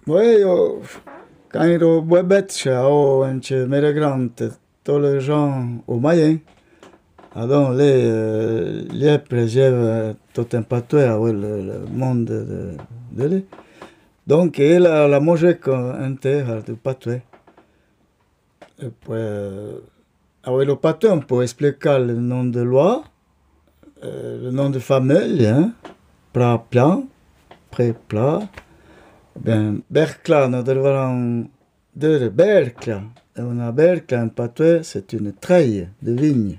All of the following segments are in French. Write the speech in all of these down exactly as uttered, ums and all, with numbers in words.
Oui, io, quand il ero bebet, o in ce mere grande, tous les gens au moyen. Alors, les, les préserve tout un patois, le, le monde de, de lui. Donc, il a la mangé entière du patois. Et puis, avec le patois, on peut expliquer le nom de loi, euh, le nom de famille, hein, plat, plat, pré-plat. Ben, Berkla, nous devons dire Berkla. Et on a Berkla, un patois, c'est une treille de vigne.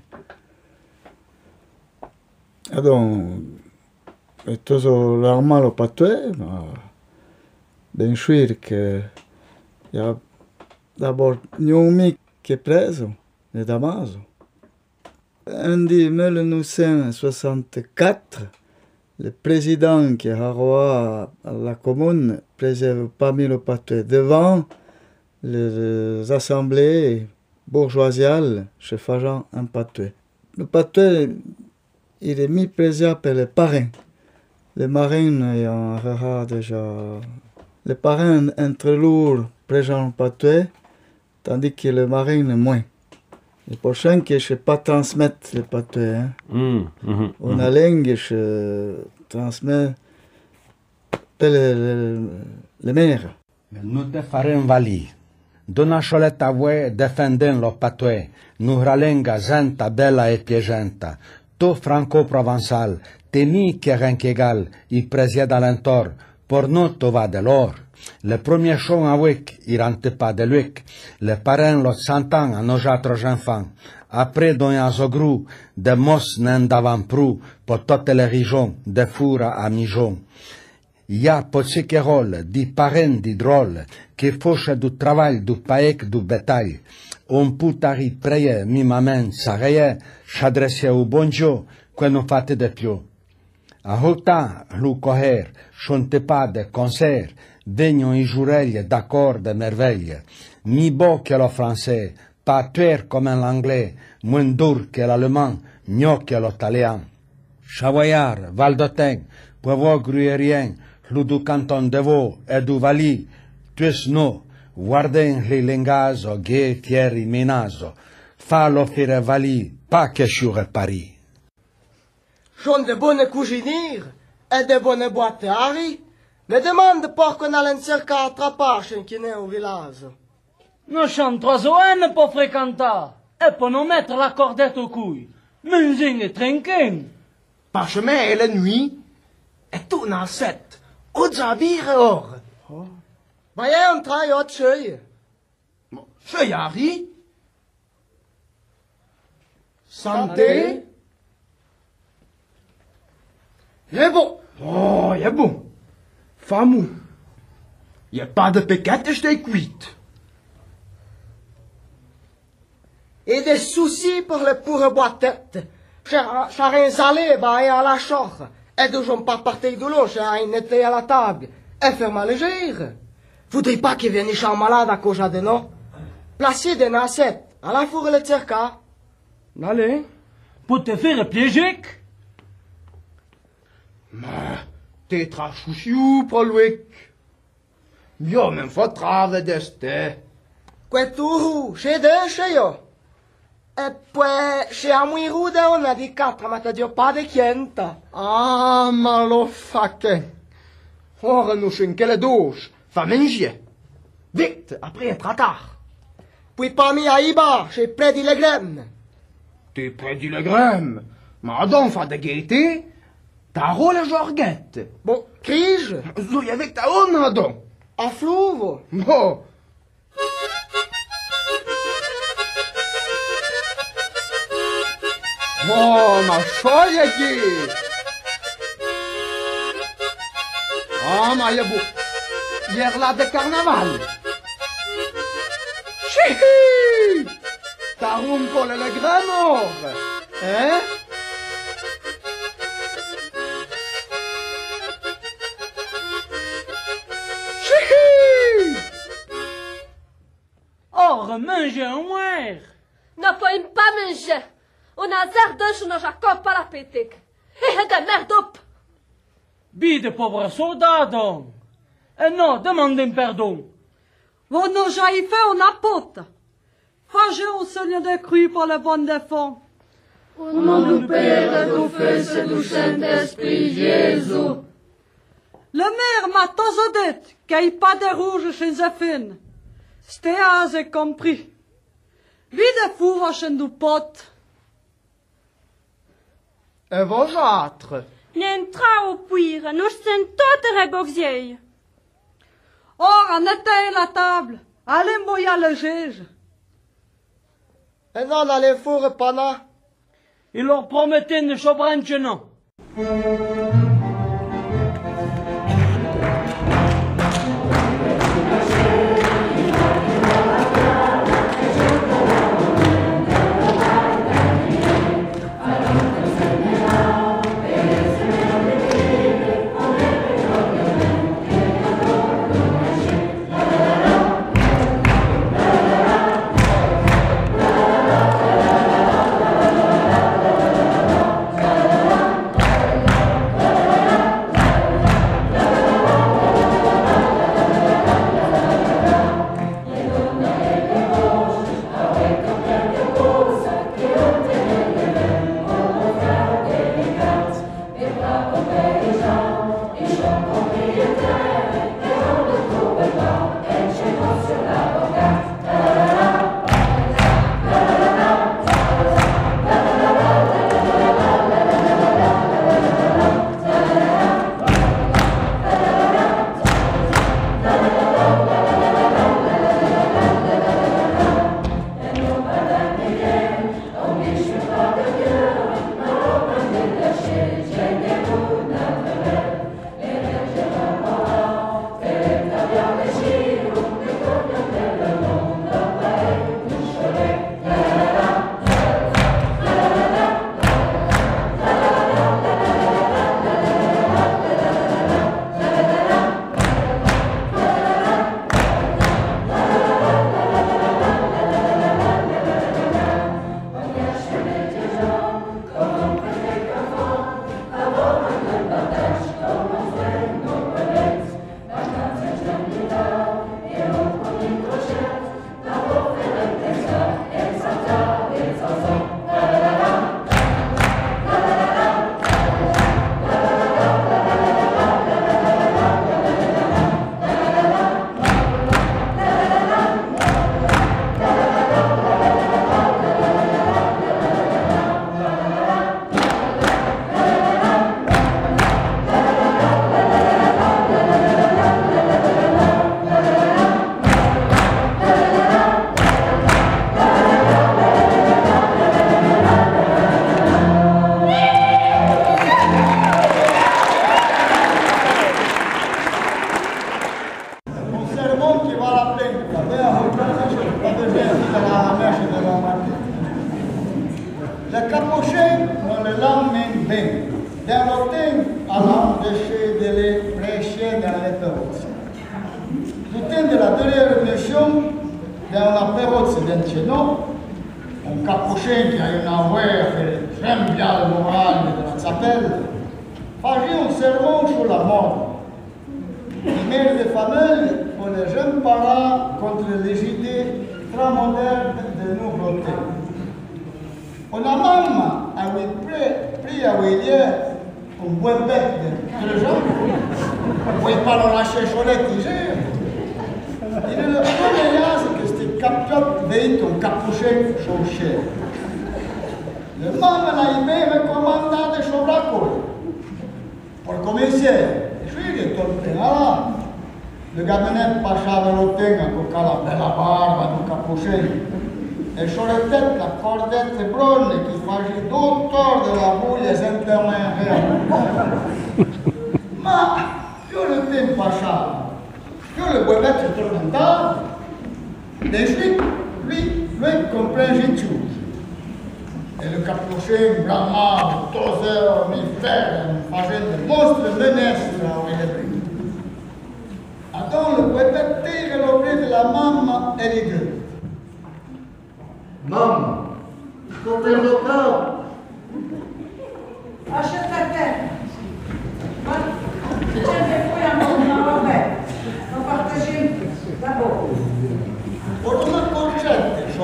Et donc, è tutto normale patois, ma ben sûr che il y a d'abord Nyomi qui est preso, et Damaso. En mille neuf cent soixante-quatre, le président qui a roi à la commune préserve parmi le patois devant les assemblées bourgeoisiales se faisant un patois. Le patois, il est mis présent par les parrains. Les marins ayant déjà. Les parrains entre lourds présentent le patois, tandis que les marins moins. Le prochain que je ne sais pas transmettre le patois. Hein. Mm, mm, On a mm. langue, je transmets per le, le, le mères. Nous te farons vali. Dona scioletta voi defenden lo patois. Nous ralenga zenta bella e piegenta. To franco-provençal, teni che renkegal, il présied alentor, pour nous to va de l'or. Le premier chon avec, il rentre pas de lui. Le parrain l'autre cent ans à nos autres enfants. Après, dans un zogrou, de mos n'en davant prou, pour toutes les régions, de four à mijon. Il y a pour ce qui rôle, des parrains, des drôles, qui fauchent du travail, du paek, du bétail. On peut arriver près, mi maman, s'arrêter, s'adresser au bonjour, que nous fate de più. A volta, lu coher, chante pas de concert, vengono i giurelli d'accord de merveille. Mi beau que le français, pas tuer comme l'anglais, moins dur que l'allemand, mieux que l'italien. Chavoyard, Val d'Oteng, Poivre gruyérien, lu du canton de Vaud et du Valais, tues no, guarden les lengazo, ghé, fieri, menazo, fa l'offrir Valais, pas que sur Paris. J'en de bonnes cuisinières et de bonnes boîtes à riz. Me demande pas qu'on a cerca attrapache qui n'est au village. Nous sommes trois oennes pour fréquenter et pour nous mettre la cordette au couille. Musing et trinquin. Parchemin et la nuit, et tout dans sept, au zabir et or. Voyez, on travaille autre chose. Chez Harry. Santé. Il est bon. Oh, il est bon. Famou. Il n'y a pas de péquette, je t'ai cuite. Et des soucis pour le pour boîtette. J'ai salé, bah, et à la chore. Et de j'en pas partir de l'eau, j'ai un été à la table. Et faire mal légère. Voudrais pas qu'il vienne chez malade à cause de nous. Placer des nassettes, à la fourre le cerca. Allez. Pour te faire plaisir. Mais, t'es très chouchou, Paul Wick. Yo, même faut trave d'este. Queturu, chez deux, chez yo. E poi, chez Amuirude, on a dit quatre, ma t'as pas de chienta. Ah, ma lo facche. Ora nous chez quelle douche. Fa manger. Vite, après être tard. Puis pas mis à Iba, chez Prédi le Grême. T'es Prédi le Grême. Ma donc, fa de gaieté. Ta rôle Georgette. Bon, crige. Zouille avec ta honne, donc. A flouvo. Bon. Oh, ma feuille aqui. Ah, ma il y a beau. Hier là de carnaval. Chihi. T'as rompo le grand mort. Hein? Or, manger un moire. Non, pas une pas manger. On a zerdus no Jacob à la pétique. Et de merde up. Bide pauvre soldado. Et non, demandez pardon. Vous nous avez fait une apôtre. Fâchez au Seigneur de cru pour le bon défend. Au nom du Père et du Fils et du Saint-Esprit, Jésus. Le maire m'a toujours dit qu'il n'y a pas de rouge chez Zéphine. C'était assez compris. Vide fou chez du pot. Et vosotros? N'entra au puire, nous sommes toutes reboxiers. Or, on était la table. Allez mouiller le juge. Et non, allez fourre pana. Il leur promettait de chobranche non. Le capuchin non le l'emmène bien, d'un l'automne à l'empêcher de les prêcher dans les perrots. Du temps de la dernière mission, dans la perrotte de chez nous, un capuchin qui a une envoyée qui j'aime bien le moral de la chapelle, faisait un sermon sur la mort. Une mère de famille pour les jeunes parents contre les idées très modernes de nous voter. On a même pris à William un bon bec de gens. On ne pas lâcher sur les tigères. Il est le premier que c'était capteur de ton capuchin chauché. Le même a aimé me commandant de Chobraco. Pour commencer, je suis de ton là. Le gabinet pacha de l'hôtel a la belle barbe du capuchin. Et sur la tête, la cordette brune qui faisait d'autres de la bouille et intermédiaires. Mais, je le temps pacha. Je le bois se tourne ensuite, lui, lui comprend tout. Et le capuchin blâma, toseur, mi frère, faisait de monstres menaces à Willebrink. Attends, le poète tire l'objet de la maman et les deux. Maman, quand elle regarde, achète la tête. Je vais fouiller à mon envers.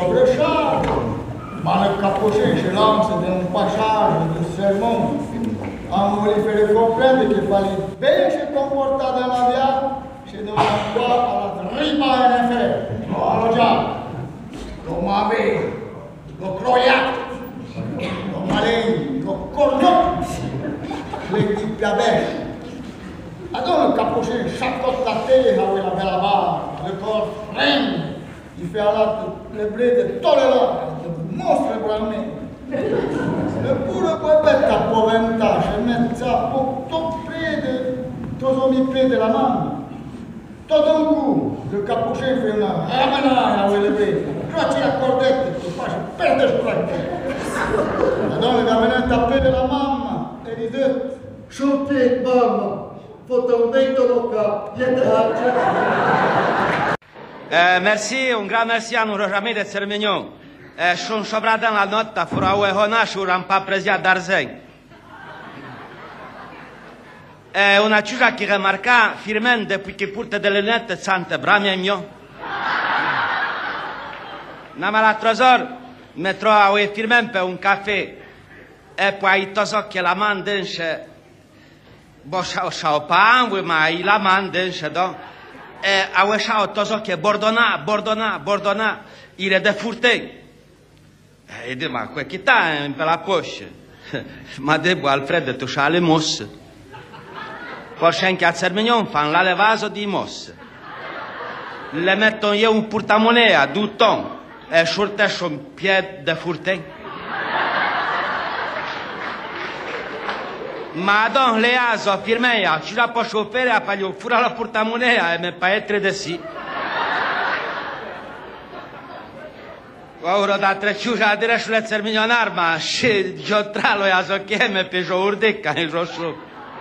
sobre-charge. Ma le capuchin se lance d'un passage de sermon. On voulait faire comprendre qu'il fallait bien se comporter dans la vie, chez nous on doit à la riba en effet. Alors déjà, le mavé, le croyat, le malin, le corneau, l'équipe piabèche. Alors le capuchin chapeaute la tête avec la belle barre, le corps freine, il fait là le blé de tolérance, de monstre branlé. Le pure poète a poventa, je mets ça pour tout près de, tout mis près de la main. Tout d'un coup, le capuchin fait une ramanade avec le blé. Croci la cordette, tu fais perdre le plaquet. Alors le gamin tapé de la maman et dit deux. Chantez, maman. Faut tomber dans le cap. Euh, merci, un grand merci à nous rejoindre de Sermignon. Euh, Sunt sobradan la notte, fura o ehona și un pa prezia darzeng. Euh, on a toujours qui remarqua, firmen depuis qu'il porte des lunettes, sante bramia mio. Nama la trois heures, me trova o firmen per un caffè. E poi i tosocchi la mandense. Bo sao sao pa, ma i la mandense, do. E a o sao tosocchi bordona, bordona, bordona, ire de furtei. E dice, ma che sta per la poche? Ma devo Alfredo tu c'ha le mosse. Poi c'è anche a Sermignon fanno la levaso di mosse. Le mettono io un portamonea, due ton, e sortesco un piede de furte. Ma don le aso firmeia, ci la posso offrire a paglio fura la portamonea e mi paetre de sì. Ora da tre ciusa a dire sulle Sermignonar, ma se giotralo e a so che mi peso urdecca in rosso.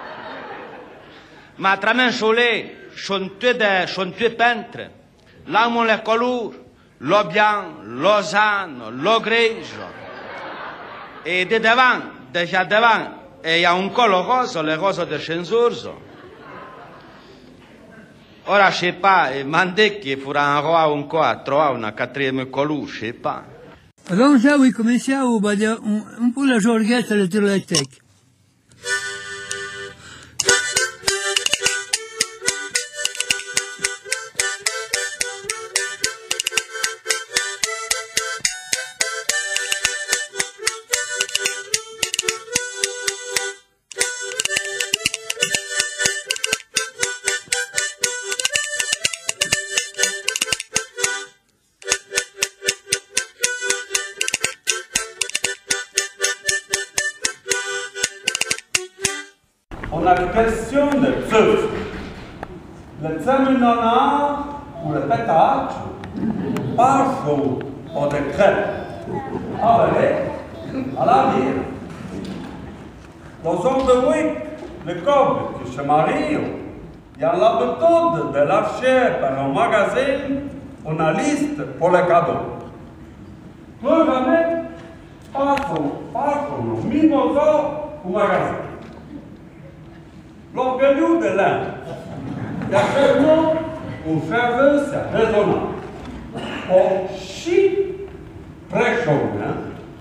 Ma tra me sole, sono due, sono due peintre. L'amo le colore, lo bianco, lo sano, lo grigio. E di davanti, déjà davanti, e il y a un collo rosso, le rose de Cenzurzo. Ora, je sais pas, mandé qu'il faudra un roi ou quoi, à trois, une quatrième colou, je sais pas. Avant ça, oui, cominciamo un, un po' la giorghetta elettroelettrica. On a la question de Zeus. Le Zerminona ou le pétage passe au décret. Avalé à la ville. Dans un de week, le couple qui se marie, il y a l'habitude de lâcher par un magasin une liste pour les cadeaux. Plus jamais, passons, passons, au mimosa au magasin. L'organisme de l'Inde, il y a seulement un service raisonnable. Pour six très chaud, hein?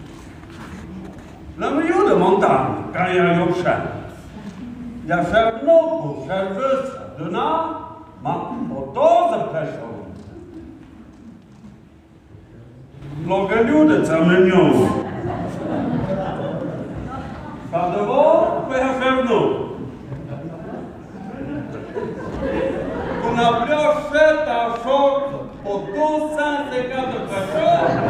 Le milieu de montagne, quand il y a un ocean, il y a seulement un service de nord, mais pour douze très chaud. L'organisme de Saint-Mignon, pas de vol, mais à faire nous. On a bien fait un choc pour deux cent cinquante personnes.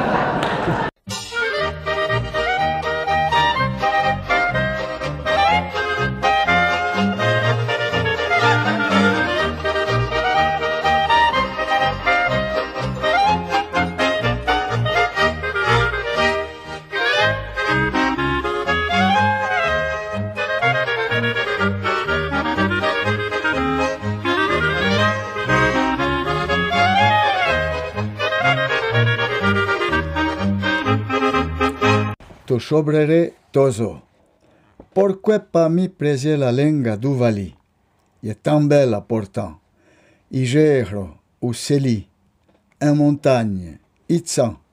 To sobrere tozo. Pourquoi pas mi prese la lenga du vali? Il est tant belle pourtant. I gero, uccelli, en montagne, i zan.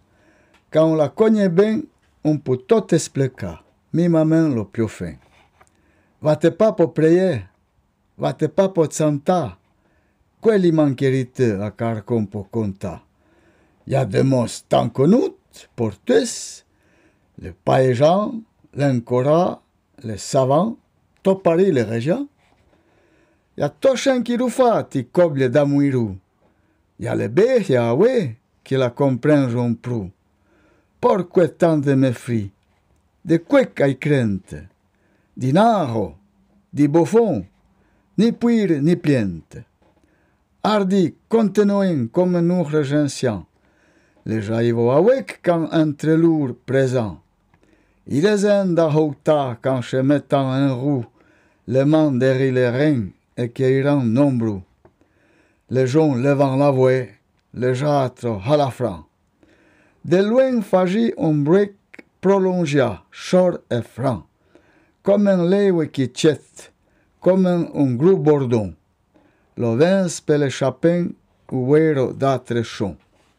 quand on la connaît bien, on peut tout expliquer, même même le plus fin. Va-te pas pour prier, va-te pas pour chanter, quelli manquerite à carcon pour compter. Il y a des mots tant connus pour tous, les paysans, l'encora, les savants, tout Paris, les régions. Il y a tout chien qui nous fait, qui coble d'amoureux. Il y a les bêtes, il y a oui, qui la comprennent un peu. Pourquoi tant de mépris? De quoi qu'elle crainte? Di naro, di buffon, ni puir ni pliente. Hardi, continuons comme nous regenciens. Les jaillots avec quand entre lourds présents. Ils aiment d'ahouta quand se mettant en roue, les mains derrière les reins et qui iront nombreux. Les gens levant la voix, les jâtres à la franc. De loin fagit un brick prolongé, short et franc, comme un lait qui chette, comme un, un gros bordon. Le vin per le chapin ou vero d'altre chon.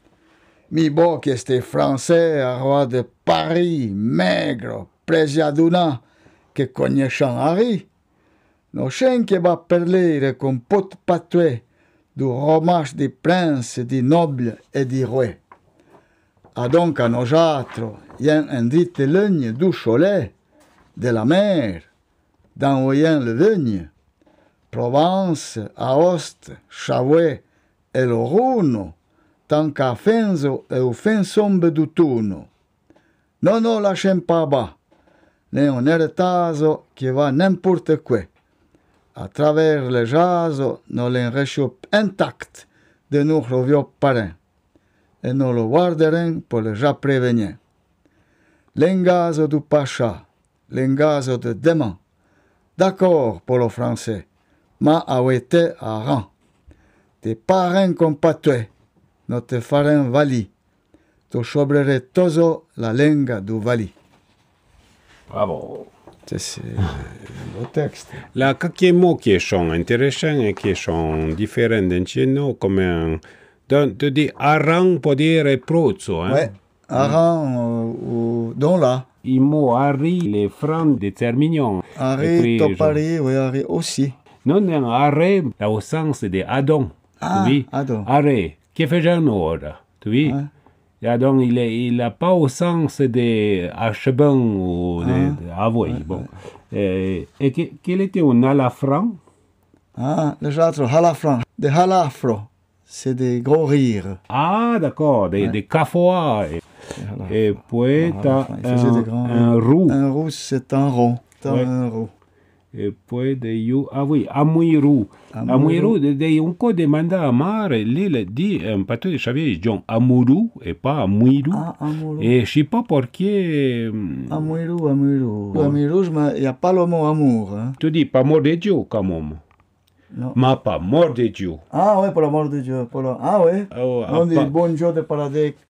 Mi bo che este français à roi de Paris, maigre, presiaduna, che cognechan Harry. No chen che va parler con pot patois du romage des princes, des nobles et des rois. A donc à nos autres, y'en un dit ligne du Cholet, de la mer, dans Oyen le Vigne, Provence, Aoste, Chavouet et le Rhône, tant qu'à Fenzo et au fin sombre d'automne. Non, non, lâchem pas bas, né un héritazo qui va n'importe quoi. À travers les jazo, nous l'en réchappe intact de nos vieux parents, et nous le garderons pour les ja prévenir. L'engazo du Pacha, l'engazo de demain, d'accord pour le français, mais a été à rang. Tes parents comme patois, nous te ferons vali, tu chobrerais tozo la lenga du vali. Bravo. C'est le texte. La quelques mots qui sont intéressants et qui sont différents d'entre nous, comme un, de, de dire arang pour dire prozzo. Hein? Oui, arang euh, ou don là. Il mot Harry, les francs déterminants. Harry, Topari, oui, Harry aussi. Non, non, Harry, au sens de Adon. Ah, tu Adon. Harry, qui fait un ordre, tu vois? Et Adon, il n'a pas au sens de Acheban ou de Avoy. Ah, bon. Ouais. Et, et quel était un halafran? Ah, les autres, halafran. Des halafro, c'est des gros rires. Ah, d'accord, des, ouais. des cafois. Et, et puis, tu as un, un roux. Un roux, c'est un rond. Ouais. Un roux. Et puis, de you, ah oui, Amouirou. Amouirou, de, de, on peut demander à Mar, l'île dit, un pâteau de Xavier, ils disent Amourou et pas Amouirou. Ah, Amourou. Et je ne sais pas pourquoi. Amouirou, Amouirou. Amouirou, il n'y a pas le mot amour. Hein. Tu dis pas mort de Dieu, quand même. Non. Mais pas mort de Dieu. Ah oui, pour la mort de Dieu. Pour la... Ah oui. Oh, on dit pas... bon Dieu de paradis